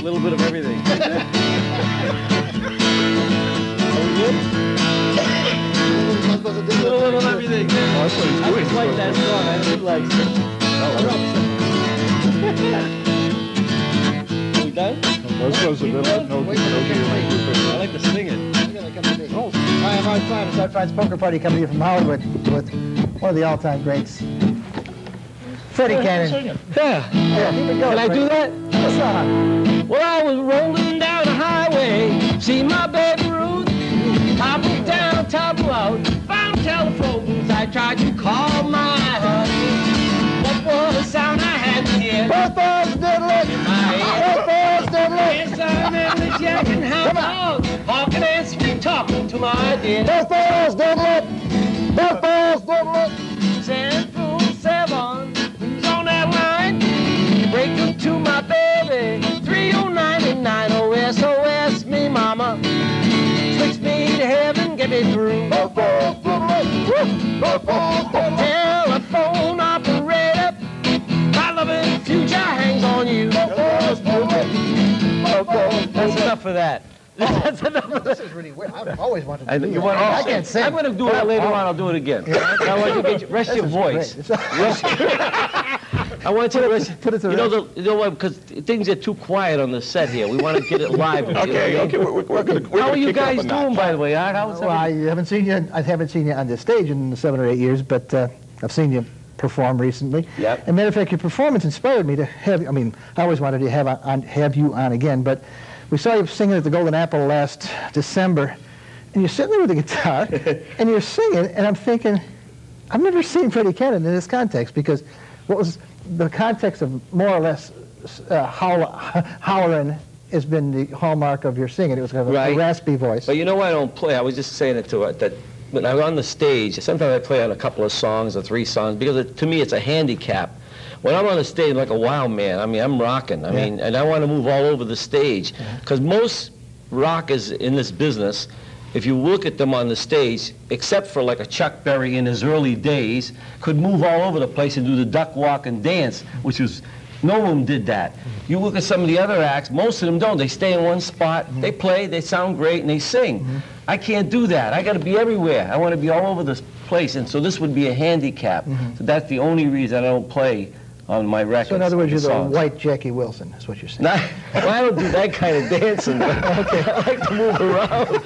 little bit of everything. Are we good? A little of everything. Oh, that's what he's I doing. just like that song. I really like it. We done? Those goes a little, no, I like to sing it. Oh, hi, I'm Art Klein. It's Art Klein's Poker Party coming here from Hollywood with one of the all-time greats, Freddie Cannon. Yeah. Yeah, here we go. Can I do that? Yes, sir. Well, I was rolling down the highway, see my baby Ruth, hobbled down, toppled out, found a telephone booth. I tried to call my honey. What was the sound I had to hear? Both balls diddling. Both balls diddling. Yes, I'm Emily Jack and how about talking and sweet talking to my dear. Both balls diddling. Both balls diddling. 747, who's on that line? Break it to my baby, 3099, oh SOS, me mama. Switch me to heaven, get me through. Both balls diddling. Both balls diddling. Telephone operator, my loving future hangs on you. Both balls diddling. Both balls diddling. That's enough of that. That's enough of This that. is really weird. I've always wanted to do You that. want I can't sing. I'm going to do it later on. I'll do it again. I want you to get rest your voice. I want you to rest. Put it to You know what? Because things are too quiet on the set here. We want to get it live. Okay, okay, we're gonna How are you kick it up guys a notch. doing, by the way? How's Well, I haven't seen you. I haven't seen you on the stage in 7 or 8 years, but I've seen you perform recently. Yep. As a matter of fact, your performance inspired me to have. I mean, I always wanted to have you on again, but we saw you singing at the Golden Apple last December, and you're sitting there with the guitar, and you're singing, and I'm thinking, I've never seen Freddie Cannon in this context, because what was the context of more or less hollering has been the hallmark of your singing. It was kind of a Right. raspy voice. But you know I don't play. I was just saying it to her that when I'm on the stage, sometimes I play on a couple of songs or 3 songs because to me it's a handicap. When I'm on the stage, I'm like a wild man. I mean, I'm rocking. I mean, and I want to move all over the stage because most rockers in this business, if you look at them on the stage, except for like a Chuck Berry in his early days, could move all over the place and do the duck walk and dance, which was, no one did that. You look at some of the other acts, most of them don't. They stay in one spot, they play, they sound great, and they sing. I can't do that. I got to be everywhere. I want to be all over this place, and so this would be a handicap. So that's the only reason I don't play on my records. So in other words, you're the songs. white Jackie Wilson, is what you're saying. Well, I don't do that kind of dancing. But I like to move around.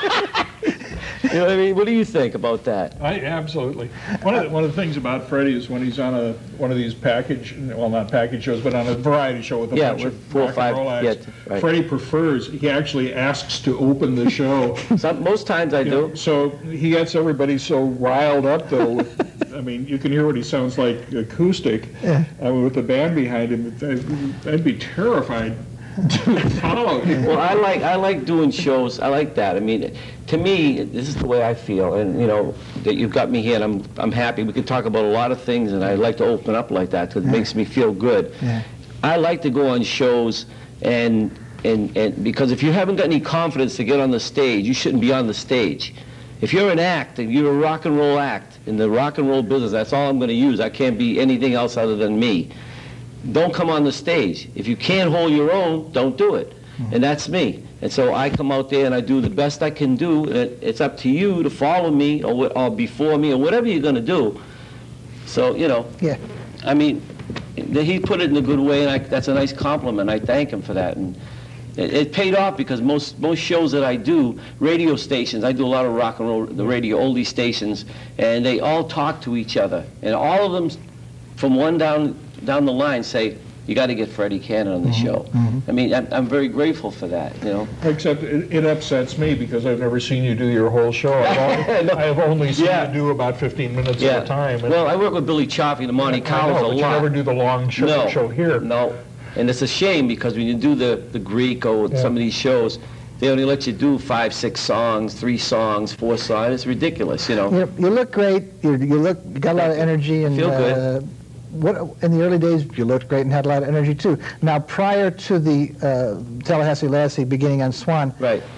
You know what I mean? What do you think about that? Absolutely. One of the things about Freddie is when he's on one of these package, well, not package shows, but on a variety show with a bunch with of 4 or rock and 5. roll acts, Yeah, right. Freddie prefers, he actually asks to open the show. Most times I do. So he gets everybody so riled up, though. I mean, you can hear what he sounds like acoustic with the band behind him. I'd be terrified to follow him. Well, I like doing shows. I like that. I mean, to me, this is the way I feel, and you know that you've got me here, and I'm happy. We can talk about a lot of things, and I like to open up like that because it makes me feel good. I like to go on shows, and because if you haven't got any confidence to get on the stage, you shouldn't be on the stage. If you're an act, if you're a rock and roll act in the rock and roll business, that's all I'm going to use. I can't be anything else other than me. Don't come on the stage. If you can't hold your own, don't do it. And that's me. And so I come out there and I do the best I can do. And it's up to you to follow me or before me or whatever you're going to do. So, you know, I mean, he put it in a good way, and that's a nice compliment. I thank him for that. And it paid off because most shows that I do, radio stations, I do a lot of rock and roll, the radio oldie stations, and they all talk to each other. And all of them, from one down the line, say, you got to get Freddie Cannon on the show. I mean, I'm very grateful for that, you know. Except it upsets me because I've never seen you do your whole show. I've only seen you do about 15 minutes at a time. Well, I work with Billy Chaffee, the Monte Carlos, a lot. But you never do the long show here. No, and it's a shame because when you do the Greek or some of these shows, they only let you do 5, 6 songs, 3 songs, 4 songs. It's ridiculous, you know. You look great. You got a lot of energy, and feel good. In the early days, you looked great and had a lot of energy too. Now, prior to the Tallahassee Lassie beginning on Swan,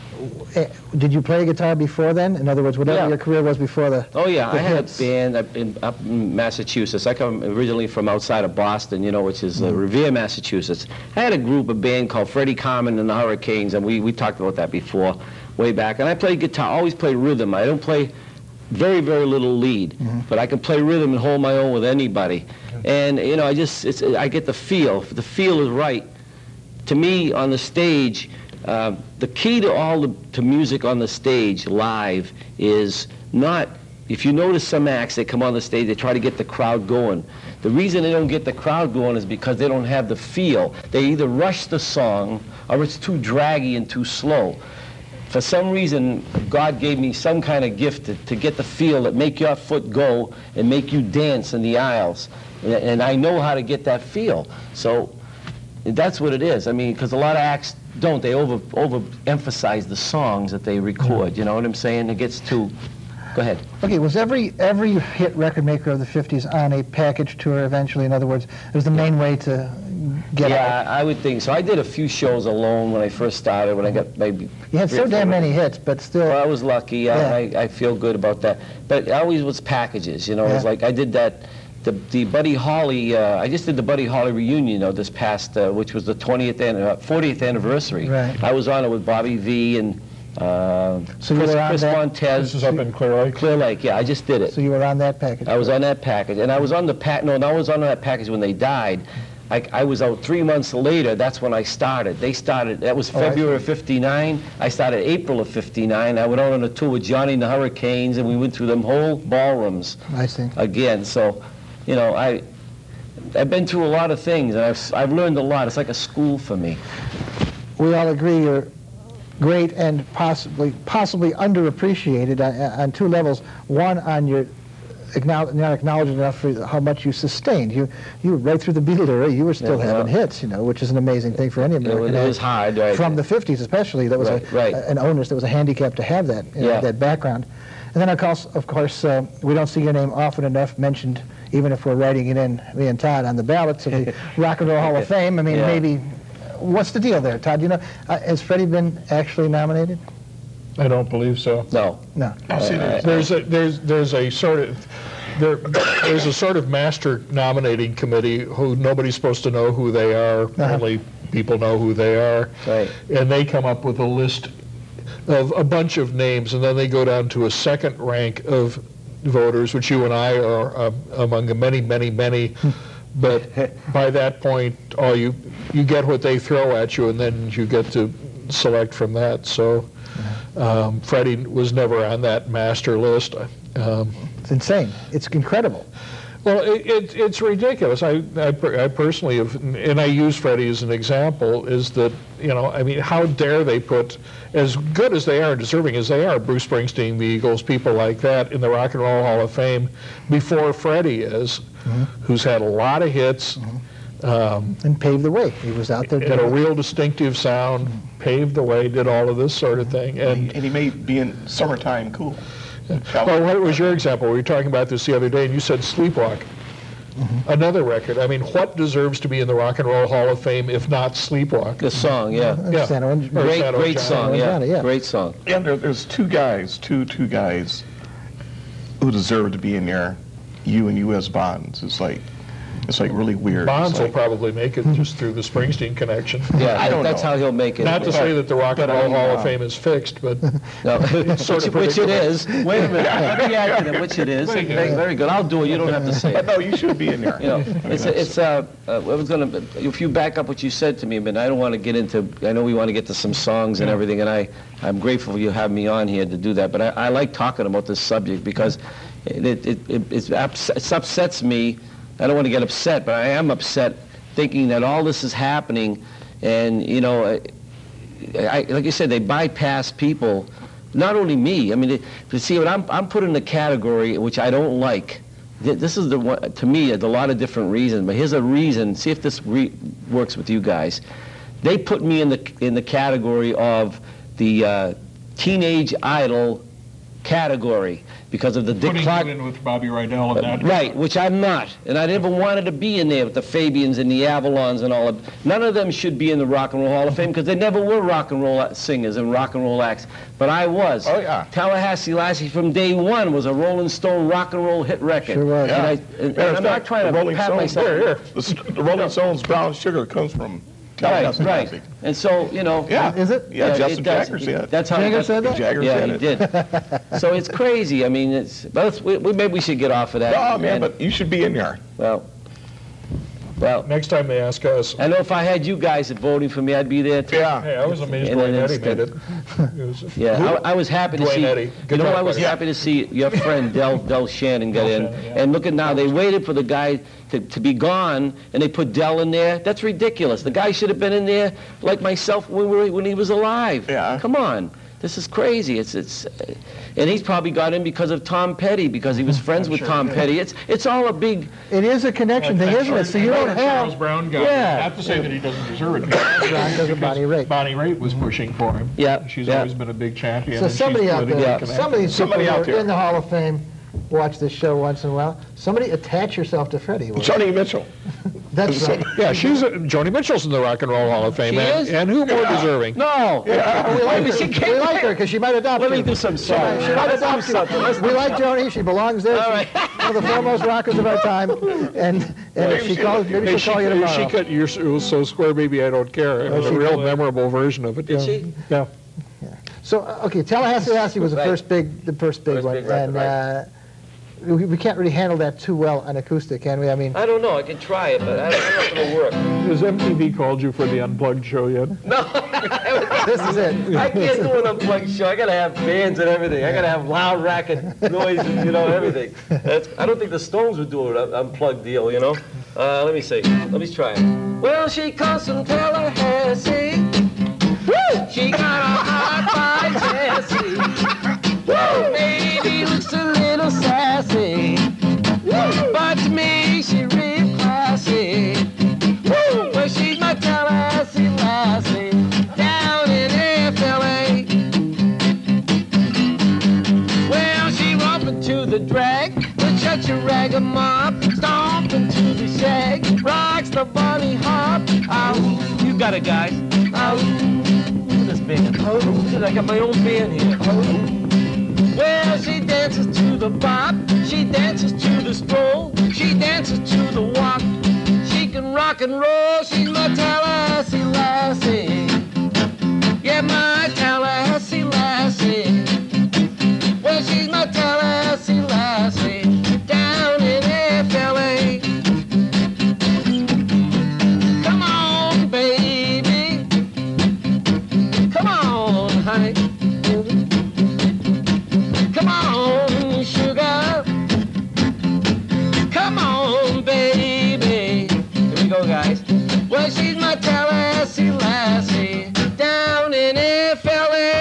Did you play guitar before then? In other words, whatever Yeah. your career was before the Oh yeah, the I had hits. a band up in Massachusetts. I come originally from outside of Boston, you know, which is Revere, Massachusetts. I had a band called Freddie Carmen and the Hurricanes, and we talked about that before, way back. And I played guitar, always played rhythm. I don't play very, very little lead, but I can play rhythm and hold my own with anybody. And you know, I get the feel. If the feel is right, to me on the stage, the key to music on the stage live is not, if you notice some acts, they come on the stage, they try to get the crowd going. The reason they don't get the crowd going is because they don't have the feel. They either rush the song or it's too draggy and too slow. For some reason, God gave me some kind of gift to get the feel that make your foot go and make you dance in the aisles. And I know how to get that feel. So that's what it is. I mean, because a lot of acts don't. They overemphasize the songs that they record. You know what I'm saying? It gets too... Go ahead. Okay, was every hit record maker of the 50s on a package tour eventually? In other words, it was the main way to get out. Yeah, I would think so. I did a few shows alone when I first started, when I got maybe... You had so damn many hits, but still... Well, I was lucky. Yeah. I feel good about that. But it always was packages, you know. It was like I did that, the Buddy Holly, I just did the Buddy Holly reunion, you know, this past, which was the 40th anniversary. Right. I was on it with Bobby V and So you were on Chris that? Montez. This is up in Clear Lake? Clear Lake, yeah, I just did it. So you were on that package? I was on that package, and I was on the I was on that package when they died. I was out 3 months later. That's when I started. They started. That was February of '59. I started April of '59. I went out on a tour with Johnny and the Hurricanes, and we went through them whole ballrooms I see. again. So, you know, I've been through a lot of things, and I've learned a lot. It's like a school for me. We all agree you're great and possibly underappreciated on two levels. One, on your not acknowledged enough for how much you sustained. You were right through the Beatle era. You were still having hits, you know, which is an amazing thing for any American. It was hard, right? From the 50s, especially, that was an onus, that was a handicap to have that, you know, that background. And then, of course, we don't see your name often enough mentioned, even if we're writing it in, me and Todd, on the ballots of the Rock and Roll Hall of Fame. I mean, maybe, what's the deal there, Todd? You know, has Freddie been actually nominated? I don't believe so. No. No. There's a sort of master nominating committee who nobody's supposed to know who they are. Only people know who they are. Right. And they come up with a list of a bunch of names, and then they go down to a second rank of voters, which you and I are among the many, many, many. But by that point, you get what they throw at you, and then you get to select from that. So Freddie was never on that master list. It's insane. It's incredible. Well, it's ridiculous. I personally have, and I use Freddie as an example, is that, you know, I mean, how dare they put, as good as they are and deserving as they are, Bruce Springsteen, the Eagles, people like that, in the Rock and Roll Hall of Fame before Freddie is, who's had a lot of hits. And paved the way. He was out there Had a real distinctive sound, paved the way, did all of this sort of thing. And he may be in summertime cool. Well, what was your example? We were talking about this the other day, and you said Sleepwalk. Another record. I mean, what deserves to be in the Rock and Roll Hall of Fame if not Sleepwalk? The song, yeah. Santa Orange- Great song, Johnny, yeah. yeah. Great song. And there's two guys who deserve to be in there. You and U.S. Bonds. It's like really weird. Bonds It's will like, probably make it just through the Springsteen connection. Yeah, I don't that's know. how he'll make it. Not to say that the Rock and but I Roll mean, Hall of Fame is fixed, but No, sort of which it predictable. is. Wait a minute. Let me add to that, which it is. Very good. I'll do it. You don't have to say but it. no, you should be in there. You know, I mean, I was gonna. If you back up what you said to me, but I don't want to get into. I know we want to get to some songs and everything, and I'm grateful you have me on here to do that. But I like talking about this subject because it upsets me. I don't want to get upset, but I am upset thinking that all this is happening, and you know, like you said, they bypass people. Not only me. I mean, to see what I'm put in a category which I don't like. This is the one, to me, a lot of different reasons. But here's a reason. See if this works with you guys. They put me in the category of the teenage idol category because of the Dick Putting Clark. you in with Bobby Rydell and that. Right, which I'm not. And I never wanted to be in there with the Fabians and the Avalons and all of. None of them should be in the Rock and Roll Hall of Fame because they never were rock and roll singers and rock and roll acts. But I was. Oh, yeah. Tallahassee Lassie from day one was a Rolling Stone rock and roll hit record. Sure was. And, Yeah. and I'm not trying to pat myself. The Rolling Stones Brown Sugar comes from Tallahassee. Right. And so, you know. Yeah. Is it? Yeah, Justin it does. Jagger said. That's how Jagger said that? Jagger Yeah, said he it. did. So it's crazy. I mean, maybe we should get off of that. No, man, And- but you should be in there. Well, Next time they ask us, I know if I had you guys voting for me, I'd be there too. Yeah. hey, I was amazed In an Dwayne Eddy made instant. it. It was- Yeah, I was happy to Dwayne see. Eddy. You Good know, job, I was buddy. happy to see your friend Del Shannon got in. Shannon, yeah. And look at now, they waited for the guy to be gone, and they put Del in there. That's ridiculous. The guy should have been in there like myself when he was alive. Yeah. Come on. This is crazy. And he's probably got in because of Tom Petty, because he was friends with Tom Petty. It's all a big. It is a connection thing, isn't it? So you don't Charles have... Brown got Yeah. Not to say that he doesn't deserve it. Brown doesn't Bonnie Raitt. Bonnie Raitt was pushing for him. Yeah, She's yeah. always been a big champion. So and she's somebody out politically there, connected. some of these people Somebody who out are there. in the Hall of Fame watch this show once in a while. Somebody attach yourself to Freddie. will you? Johnny Mitchell. That's right. Yeah, Joni Mitchell's in the Rock and Roll Hall of Fame. She is? And who more deserving? No. We like Maybe she her. can't We like wait. her because she might adopt Let me you. do some She songs. might adopt you. We like Joni. She belongs there. All She's right. one of the foremost rockers of our time. And if she calls, maybe she'll call you tomorrow. She cut You're So Square Baby I Don't Care. It was a real memorable version of it. Did yeah. she? Yeah. So okay, Tallahassee Lassie was the Right. first big one, big record, and we can't really handle that too well on acoustic, can we? I mean, I don't know. I can try it, but I don't know if it'll work. Has MTV called you for the Unplugged show yet? this is it. I can't do an unplugged show. I gotta have bands and everything. I gotta have loud racket noises, everything. I don't think the Stones would do an unplugged deal, Let me see. Let me try it. Well, she comes from Tallahassee. Woo! She got a heart by Jessie. Woo! Maybe looks a little sassy. Woo! But to me, she real classy. Woo! Well, she's my Tallahassee Lassie. Down in FLA. Well, she romping to the drag, the cha-cha-rag mop, stomping to the shag, rocks the bunny hop. Oh, you got it, guys. Oh, look at this band. Oh, look at, I got my own band here. Oh. Well, she dances to the bop, she dances to the stroll, she dances to the walk. She can rock and roll, she's my Tallahassee Lassie. Yeah, my Tallahassee Lassie. Well, she's my Tallahassee Lassie, down in FLA. Come on, baby. Come on, honey. Come on, sugar. Come on, baby. Here we go, guys. Well, she's my Tallahassee Lassie, down in FLA.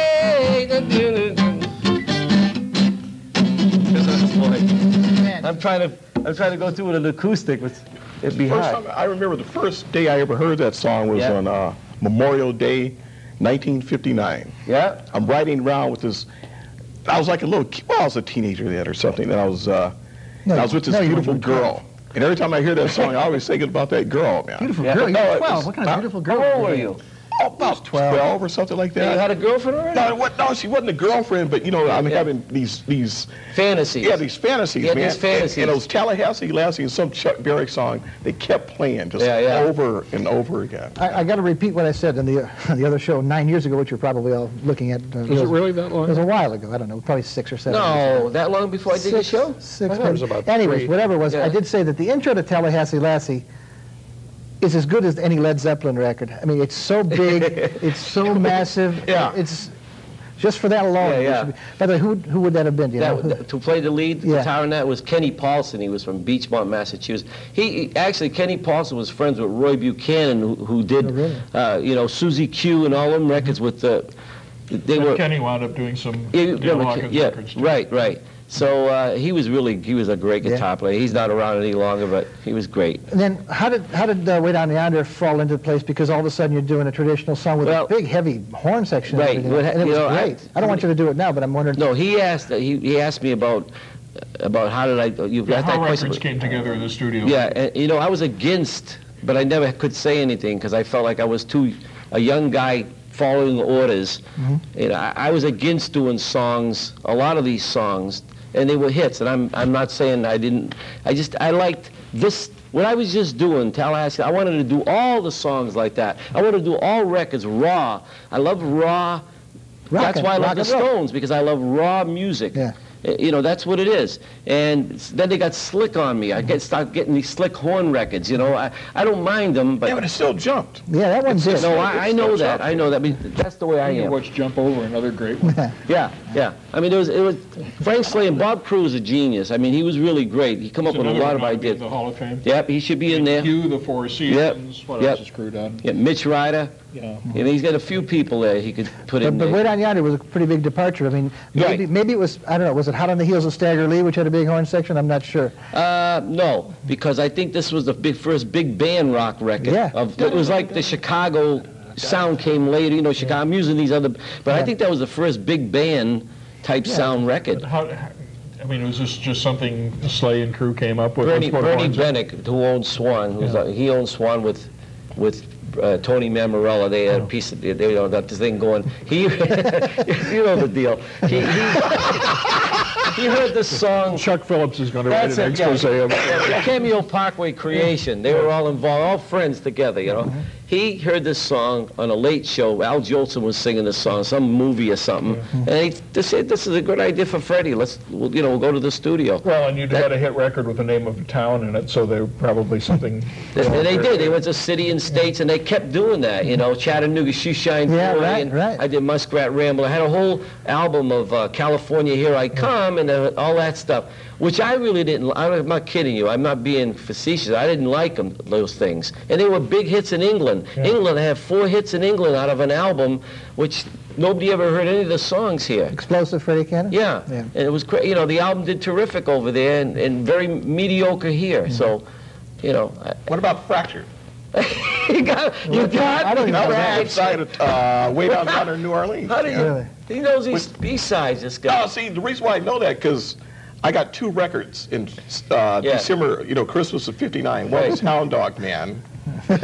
I'm trying to go through with an acoustic, but it'd be First hard. time, I remember the first day I ever heard that song was Yeah. on Memorial Day, 1959. Yeah. I'm riding around with this. I was like a little. Well, I was a teenager then or something. And I was with this you beautiful weren't. girl. And every time I hear that song, I always think about that girl, man. Beautiful Yeah. girl. No, You're it 12. was- What kind of beautiful girl? How old were you? Oh, about 12 or something like You that. had a girlfriend already? No, she wasn't a girlfriend, but I'm having these Fantasies. yeah, these fantasies, Yeah, man. these fantasies. And those Tallahassee Lassie and some Chuck Berry song, they kept playing just Yeah, yeah. over and over again. I got to repeat what I said in the other show 9 years ago, which you're probably all looking at. Is it really that It was long? a while ago. I don't know, probably 6 or 7. No, that long before I did the show? Six. I thought it was about Anyways, 3. whatever it was, Yeah. I did say that the intro to Tallahassee Lassie is as good as any Led Zeppelin record. I mean, it's so big, it's so massive. Yeah. It's just for that alone. Yeah, it yeah. should be- By the way, who would that have been? Do you know? To play the lead Yeah. guitar in that was Kenny Paulson. He was from Beachmont, Massachusetts. Actually, Kenny Paulson was friends with Roy Buchanan, who did, Oh, really? Susie Q and all them records with the. They were. Kenny wound up doing some Yeah, Dale Hawkins yeah, records, too. right. So he was a great guitar player. He's not around any longer, but he was great. And then how did Way Down Yonder fall into place? Because all of a sudden you're doing a traditional song with a big, heavy horn section. Right. And it was great. I don't want you to do it now, but I'm wondering. No, he asked me about how did I? You've got that How question. records came together in the studio. Yeah, and I was against, but I never could say anything because I felt like I was a young guy following orders. Mm-hmm. I was against doing songs, a lot of these songs, and they were hits. And I'm not saying I didn't. I liked this. What I was just doing, Tallahassee. I wanted to do all the songs like that. I wanted to do all records raw. I love raw. That's why I love the Stones, because I love raw music. Yeah. That's what it is. And then they got slick on me. I started getting these slick horn records, I don't mind them, but... Yeah, but it still jumped. Yeah, that one did. No, I know that. I know that. I mean, that's the way I am. Watch Jump Over, another great one. Yeah. I mean, it was Frank Slay and Bob Crew was a genius. I mean, he was really great. He come up with a lot of ideas. The Hall of Fame. Yep, he should be in there. Hugh, the Four Seasons. What else is Crew done? Yeah, Mitch Ryder. Yeah. He's got a few people there he could put in there. But Way Down Yonder was a pretty big departure. I mean, maybe it was, I don't know, was it Hot on the Heels of Stagger Lee, which had a big horn section? I'm not sure. No, because I think this was the first big band rock record. Yeah. It was like the Chicago sound came later, Chicago, I'm using these other, but I think that was the first big band type sound record. Was this just something Slay and Crew came up with? Bernie Bennett, who owned Swan, he owned Swan with Tony Mammarella. They had a piece of, got this thing going. You know the deal. He heard this song. Chuck Phillips is going to write an expose of it. Cameo Parkway Creation. They were all involved, all friends together, Mm-hmm. He heard this song on a late show. Al Jolson was singing this song, some movie or something, and he said, "This is a good idea for Freddie. We'll go to the studio." Well, and you'd had a hit record with the name of a town in it, so they were probably something. And they did. They went to City and States, and they kept doing that. Chattanooga Shoeshine Boy, and I did Muskrat Ramble. I had a whole album of California Here I Come, and all that stuff, which I really didn't. I'm not kidding you. I'm not being facetious. I didn't like those things, and they were big hits in England. Yeah. England had 4 hits in England out of an album, which nobody ever heard any of the songs here. Explosive Freddie Cannon? Yeah. And it was great. The album did terrific over there and very mediocre here. So, What about Fractured? you got I don't know. Outside of Way Down Yonder, New Orleans. How do you? Really? He knows these B-sides, this guy. Oh, see, the reason why I know that, because I got 2 records in December, Christmas of '59. One was Hound Dog Man, and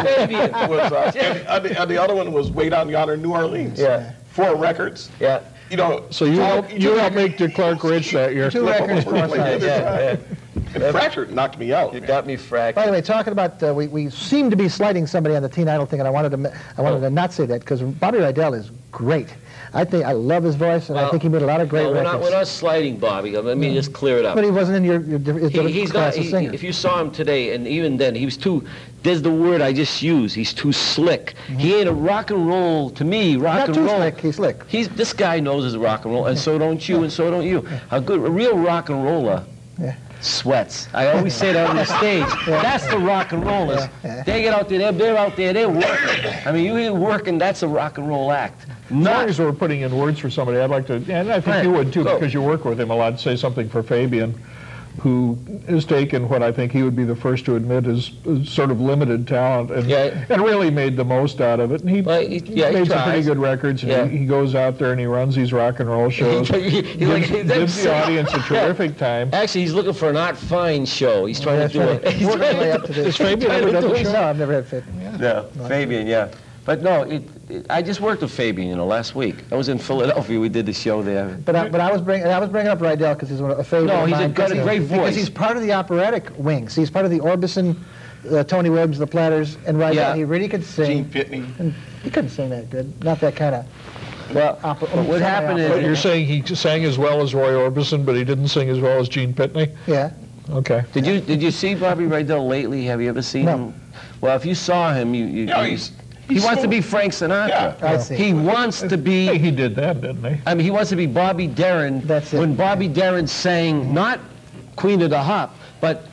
the other one was Way Down Yonder, New Orleans. Yeah. 4 records. Yeah. So you helped make Dick Clark rich that year. 2 records, 4 sides. And Fractured knocked me out. You got me fractured. By the way, talking about, we seem to be slighting somebody on the Teen Idol thing, and I wanted to not say that, because Bobby Rydell is great. I love his voice, and I think he made a lot of great records. We're not slighting Bobby. Let me just clear it up. But he wasn't in your class of singer. If you saw him today, and even then, he was too, there's the word I just used, he's too slick. He ain't a rock and roll, to me, rock and roll. Not too slick, he's slick. This guy knows his rock and roll, and so don't you, and so don't you. A real rock and roller sweats. I always say that on the stage. That's the rock and rollers. They get out there, they're out there, they're working. I mean, you ain't working, that's a rock and roll act. As long as we're putting in words for somebody, I'd like to, and I think you would too, because you work with him a lot, say something for Fabian, who has taken what I think he would be the first to admit is sort of limited talent and really made the most out of it. And he made some pretty good records. And he goes out there and he runs these rock and roll shows. gives the audience a terrific time. Actually, he's looking for an Art Fine show. He's trying to do it. Has Fabian ever done the show? No, I've never had Fabian. No, Fabian, But no, I just worked with Fabian, last week. I was in Philadelphia. We did the show there. But I was bringing up Rydell because he's a favorite. No, he's got a great voice. Because he's part of the operatic wings. He's part of the Orbison, Tony Williams, the Platters, and Rydell. He really could sing. Gene Pitney. And he couldn't sing that good. Not that kind of. Well, what happened is... You're saying he sang as well as Roy Orbison, but he didn't sing as well as Gene Pitney? Yeah. Okay. Did you see Bobby Rydell lately? Have you ever seen him? Well, if you saw him, he wants to be Frank Sinatra. Yeah. I see. He wants to be... He did that, didn't he? I mean, he wants to be Bobby Darin. That's it. When Bobby Darin sang, not Queen of the Hop, but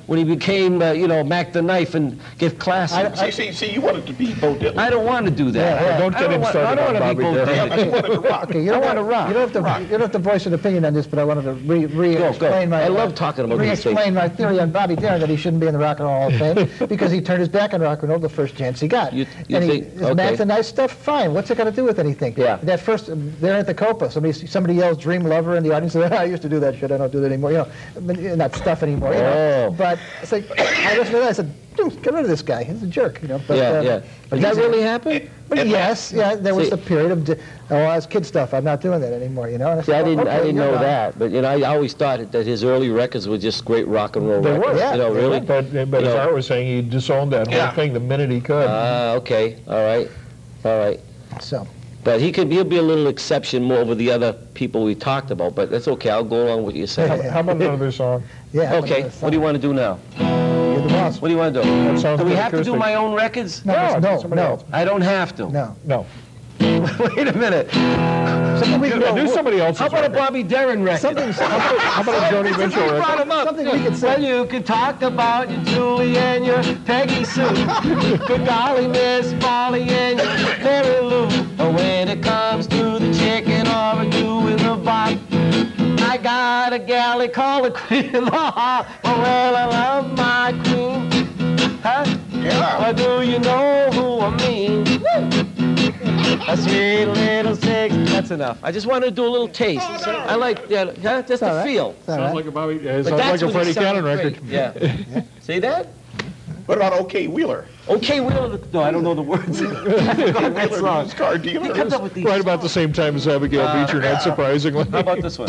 when he became, you know, Mac the Knife and give classes. See, you wanted to be Bo Diddley. I don't want to do that. Yeah, don't get him started on Bobby Darin. You wanted to rock. Okay, you don't want to rock. You don't have to voice an opinion on this, but I wanted to re-explain my. I love talking about these things. Re-explain my theory on Bobby Darin that he shouldn't be in the Rock and Roll Hall of Fame because he turned his back on rock and roll the first chance he got. You and think? his Okay. Mac the Knife stuff, fine. What's it got to do with anything? Yeah. That first, there at the Copa, somebody yells "Dream Lover" in the audience. I used to do that shit. I don't do that anymore. You know, not stuff anymore. You know? Oh. But it's like I listened to that. I said, get rid of this guy. He's a jerk. You know. But, Yeah. But Did that he's- really happen? But yes, yeah, there was See- a period of, that's kid stuff. I'm not doing that anymore, you know. And See, I said, didn't, okay, I didn't you're know right. that, but you know, I always thought that his early records were just great rock and roll They records. were. Yeah, You know, they really. But You as know. Art was saying, he disowned that whole Yeah. thing the minute he could. Okay, all right. So, But he'll be a little exception more over the other people we talked about. But that's okay. I'll go along with what you're saying. How about another song? yeah. Okay. What do you want to do now? You're the boss. What do you want to do? That sounds Do we good have to do acoustic. my own records? No, somebody no, else. I don't have to. no. No. Wait a minute. Something we Do somebody else's How about a record. Bobby Darin record? Something. How about a Joni Mitchell You brought record? him up. Something we could say. Well, you could talk about your Julie and your Peggy Sue. Good golly, Miss Molly and your Mary Lou. But when it comes to the chicken or a doing the bop, I got a galley called a Queen of the Hop. Oh, well, I love my queen. Huh? Yeah. Well, do you know who I mean? A sweet little six. That's enough. I just wanted to do a little taste. I like that. Huh? Just all the right. feel. It's all Sounds right. like a Bobby. It But sounds like that's a when Freddie it sounded Cannon great. record. Yeah. See that? What about OK Wheeler? Okay, Wheeler. No, I don't know the words. I forgot that song. Used car He dealer. comes up with these. Right about the same time as Abigail Beecher, not surprisingly. How about this one?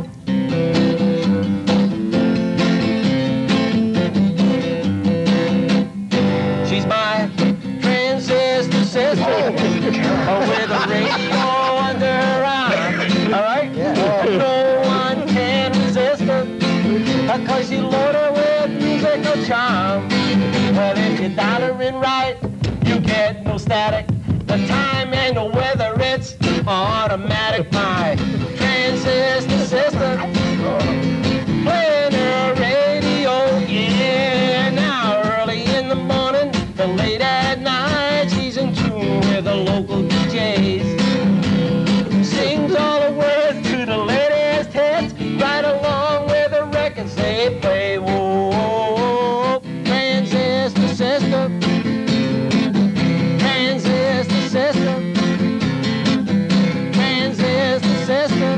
She's my transistor sister, with a radio under her arm. All right? No one can resist her, because she loaded with musical charm. Well, if you dial her in right, you get no static. The time and the weather, it's automatic. My transistor sister, playing her radio, yeah. Now early in the morning to late at night, she's in tune with the local DJs. Sings all the words to the latest hits, right along with the records they play. Whoa, transistor sister, transistor sister, transistor sister,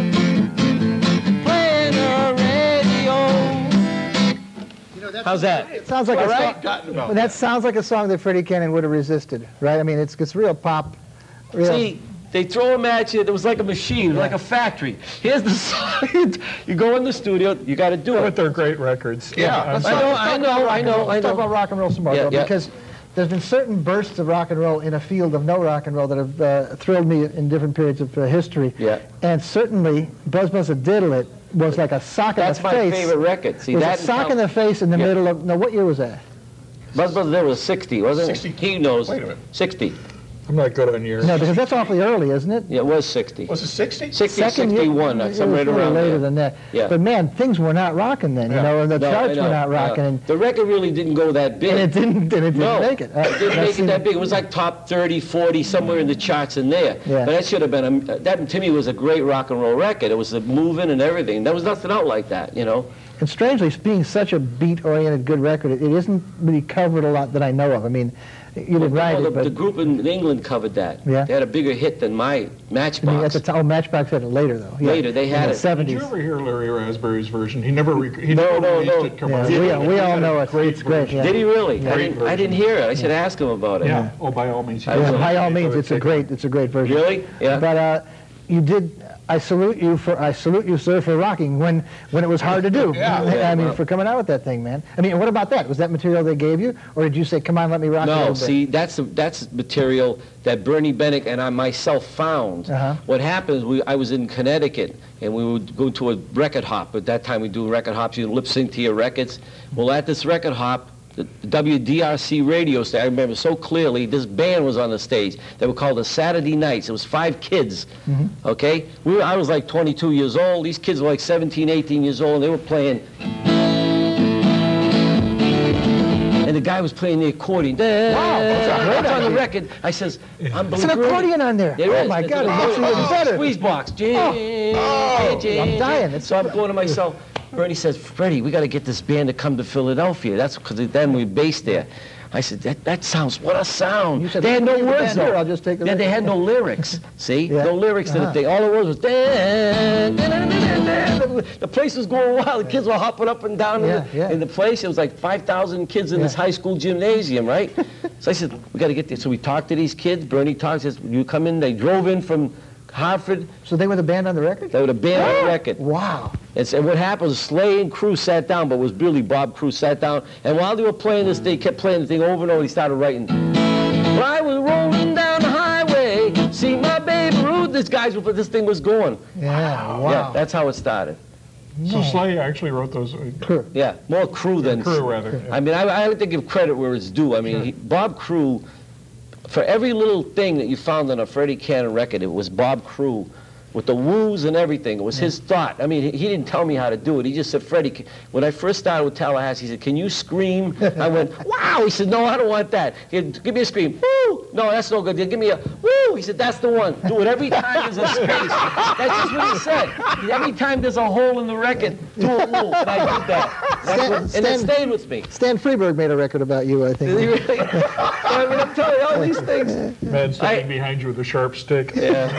playing her radio. How's that? It sounds like All a right. song. Gotten about But that sounds like a song that Freddie Cannon would have resisted, right? I mean, it's real pop. Real. See, they throw them at you. It was like a machine, like a factory. Here's the song. You go in the studio. You got to do But it. they're great records. Yeah. Let's I talk- know, let's I talk know, about rock I and know, roll. I Let's talk know. about rock and roll some more, Yeah, though, yeah. because there's been certain bursts of rock and roll in a field of no rock and roll that have thrilled me in different periods of history. Yeah. And certainly, Buzz Buzz Diddle It was like a sock in That's the my face. favorite record. See It was that? a sock in the face in the Yeah. middle of, no, what year was that? Buzz Buzz there was 60, wasn't it? 60. He knows. Wait a minute. 60. I'm not good on years. No, because that's awfully early, isn't it? Yeah, it was 60. Was it 60? 60, Second year- 61, it somewhere was right around later there. than that. Yeah. But man, things were not rocking then, you Yeah. know, and the No, I charts know, were not rocking, yeah. The record really didn't go that big. and it didn't No, make it. it didn't make it that big. It was like top 30, 40, somewhere in the charts in there. Yeah. But that should have been, that to me was a great rock and roll record. It was moving and everything. There was nothing out like that, you know. And strangely, being such a beat-oriented good record, it isn't really covered a lot that I know of. I mean, you didn't write Well, it, but the group in England covered that. Yeah. They had a bigger hit than my I mean, at Matchbox. the time, Matchbox had it later, though. Yeah. Later, they had in it. the Did you 70s. ever hear Larry Raspberry's version? He never, he No, never no, released no. it Yeah, commercially. we all know it. It's great. Yeah. Did he really? Great I didn't hear it. I should ask him about it. Yeah. Oh, by all means. I Yeah, will. by all means, it's a great version. Really? Yeah. But you did. I salute you, sir, for rocking when it was hard to do. I mean, for coming out with that thing, man. I mean, what about that? Was that material they gave you, or did you say, "Come on, let me rock a No, little bit"? see, that's material that Bernie Bennett and I myself found. Uh-huh. What happened, I was in Connecticut, and we would go to a record hop. At that time, we do record hops. You lip sync to your records. Well, at this record hop, the WDRC radio station, I remember so clearly, this band was on the stage. They were called the Saturday Nights. It was 5 kids, okay? I was like 22 years old. These kids were like 17, 18 years old, and they were playing. the guy was playing the accordion. Wow, that's a great It's on the idea. record. I says, It's unbelievable. an accordion on there. There Oh is. my It's God, an it makes it even better. Squeeze box. I'm dying. So I'm going to myself, Bernie says, Freddie, we got to get this band to come to Philadelphia. That's because then we based there. I said, that sounds, what a sound. You said, They had no "Leave the words, band here, though. I'll just take the They record." had no lyrics, see? Yeah. No lyrics to the thing. All the words was, dan, dan, dan, dan, dan, dan. The place was going wild. The kids were hopping up and down in the place. It was like 5,000 kids in this high school gymnasium, right? So I said, we got to get there. So we talked to these kids. Bernie talked, says, you come in. They drove in from Hartford. So they were the band on the record? They were the band on the record. Wow. And what happened was Slay and Crew sat down, but it was really Bob Crew sat down. And while they were playing this, they kept playing the thing over and over. He started writing. Well, I was rolling down the highway, see my baby Ruth. This thing was going. Yeah, wow. Yeah, that's how it started. So Slay actually wrote those. Yeah, more Crew than Crew, rather. Yeah. I mean, I like to give credit where it's due. I mean, Bob Crew, for every little thing that you found on a Freddie Cannon record, it was Bob Crew with the woos and everything. It was his thought. I mean, he didn't tell me how to do it. He just said, Freddie, when I first started with Tallahassee, he said, can you scream? I went, wow. He said, no, I don't want that. He said, give me a scream. Woo! No, that's no good. Give me a woo! He said, that's the one. Do it every time there's a space. That's just what he said. Every time there's a hole in the record, do a woo. And I did that. And it stayed with me. Stan Freberg made a record about you, I think. Did he really? I mean, I'm telling you all these things. Man standing behind you with a sharp stick.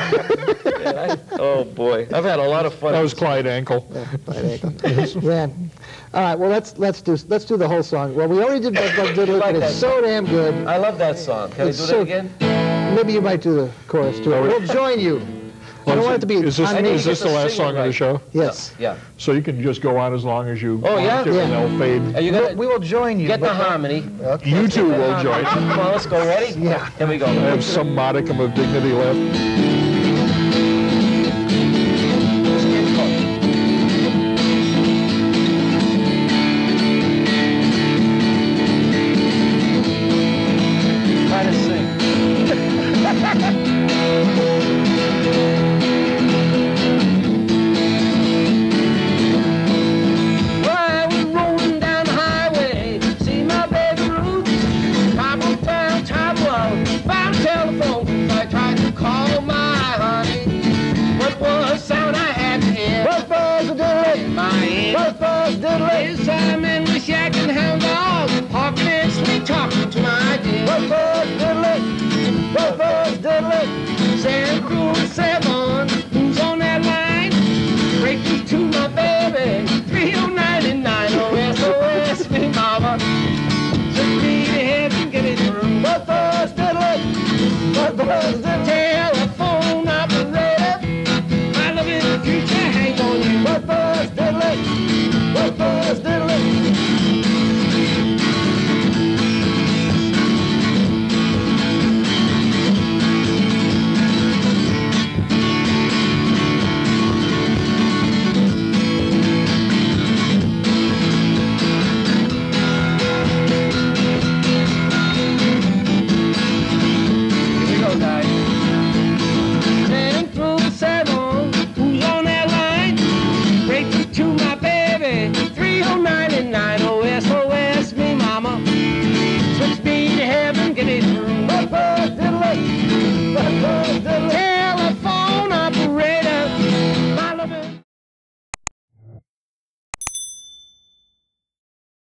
Oh boy, I've had a lot of fun. That was Clyde Ankle. Man. All right, well, let's do the whole song. Well, we already did Buzz Diddley, like and it's that. so damn good. I love that song. Can I It's do so- that again? Maybe you might do the chorus, too. We'll join you. I don't want it to be Is this, on me. is this the last Sing it song of the right. show? Yes. Yeah. So you can just go on as long as you Oh, want yeah? to, and Yeah. they'll fade. Are you gonna We will join you. get the but- harmony? You two will join. Come on, let's go. Ready? Yeah. Here we go. I have some modicum of dignity left. Try to sing. Well, I was rolling down the highway, see my baby Ruth. Top of town, top of found a telephone, so I tried to call my honey. What was sound I had to hear? Buzz Diddley! In my ear. Buzz Diddley! This time in the shack and hound dog, talking and sweet talking to my dear. Buzz Diddley! Buzz Diddley! Sand Crew 7, who's on that line? Break me to my baby, 3099, oh SOS, me mama. Just need a head to get it through. Buzz Diddley! Buzz Diddley!